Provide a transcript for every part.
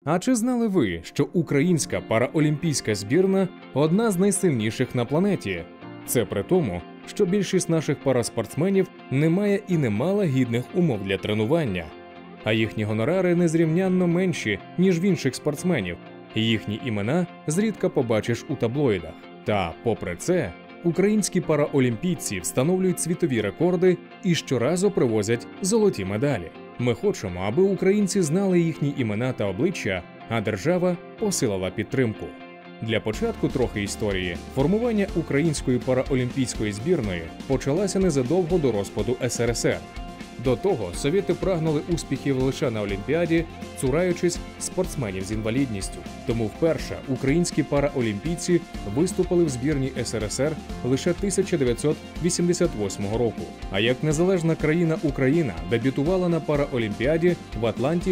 А чи знали ви, що українська параолімпійська збірна – одна з найсильніших на планеті? Це при тому, що більшість наших параспортсменів не має і не мала гідних умов для тренування. А їхні гонорари незрівнянно менші, ніж в інших спортсменів. Їхні імена зрідка побачиш у таблоїдах. Та, попри це, українські параолімпійці встановлюють світові рекорди і щоразу привозять золоті медалі. Ми хочемо, аби українці знали їхні імена та обличчя, а держава посилила підтримку. Для початку трохи історії. Формування української параолімпійської збірної почалося незадовго до розпаду СРСР. До того совєти прагнули успіхів лише на Олімпіаді, цураючись спортсменів з інвалідністю. Тому вперше українські параолімпійці виступили в збірній СРСР лише 1988 року. А як незалежна країна Україна дебютувала на параолімпіаді в Атланті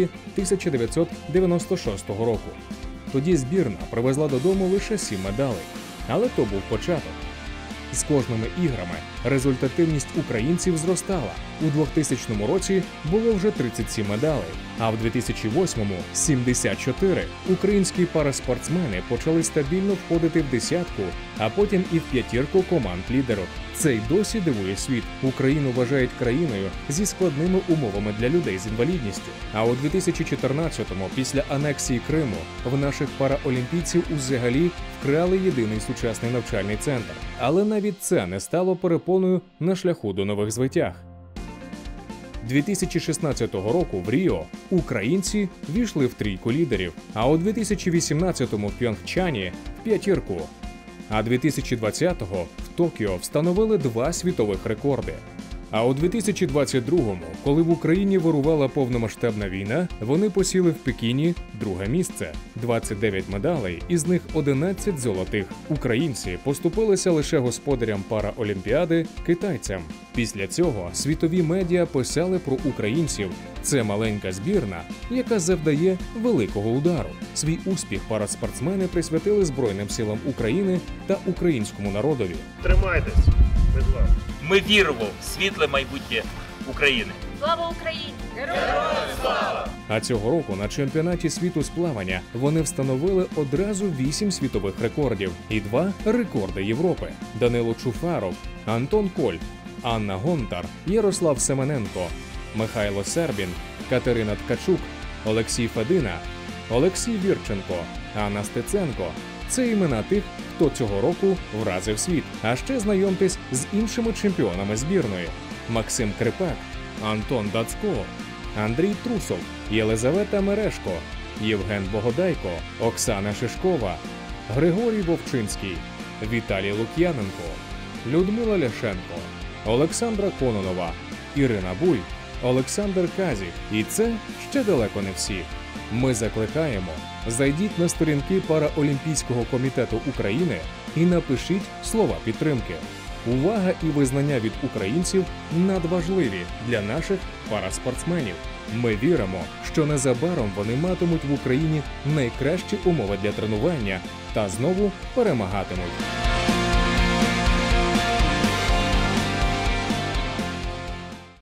1996 року. Тоді збірна привезла додому лише 7 медалей. Але то був початок. З кожними іграми результативність українців зростала. У 2000 році було вже 37 медалей, а в 2008-му – 74. Українські параспортсмени почали стабільно входити в десятку, а потім і в п'ятірку команд лідерів. Це й досі дивує світ. Україну вважають країною зі складними умовами для людей з інвалідністю. А у 2014-му, після анексії Криму, в наших параолімпійців взагалі вкрали єдиний сучасний навчальний центр. Але навіть це не стало перепоною на шляху до нових звитяг. 2016 року в Ріо українці війшли в трійку лідерів, а у 2018-му в Пхьончхані – в п'ятірку. А 2020-го в Токіо встановили 2 світових рекорди. А у 2022-му, коли в Україні вирувала повномасштабна війна, вони посіли в Пекіні друге місце – 29 медалей, із них 11 золотих. Українці поступилися лише господарям параолімпіади – китайцям. Після цього світові медіа писали про українців. Це маленька збірна, яка завдає великого удару. Свій успіх параспортсмени присвятили Збройним силам України та українському народові. Тримайтесь, ми з вами. Ми віримо в світле майбутнє України. Слава Україні! Героям слава! А цього року на чемпіонаті світу з плавання вони встановили одразу 8 світових рекордів і 2 рекорди Європи. Данило Чуфаров, Антон Коль, Анна Гонтар, Ярослав Семененко, Михайло Сербін, Катерина Ткачук, Олексій Федина, Олексій Вірченко, Анна Стеценко – це імена тих, хто цього року вразив світ. А ще знайомтесь з іншими чемпіонами збірної – Максим Крипак, Антон Дацько, Андрій Трусов, Єлизавета Мерешко, Євген Богодайко, Оксана Шишкова, Григорій Вовчинський, Віталій Лук'яненко, Людмила Ляшенко, Олександра Кононова, Ірина Буй, Олександр Казік. І це ще далеко не всі. Ми закликаємо, зайдіть на сторінки Параолімпійського комітету України і напишіть слова підтримки. Увага і визнання від українців надважливі для наших параспортсменів. Ми віримо, що незабаром вони матимуть в Україні найкращі умови для тренування та знову перемагатимуть.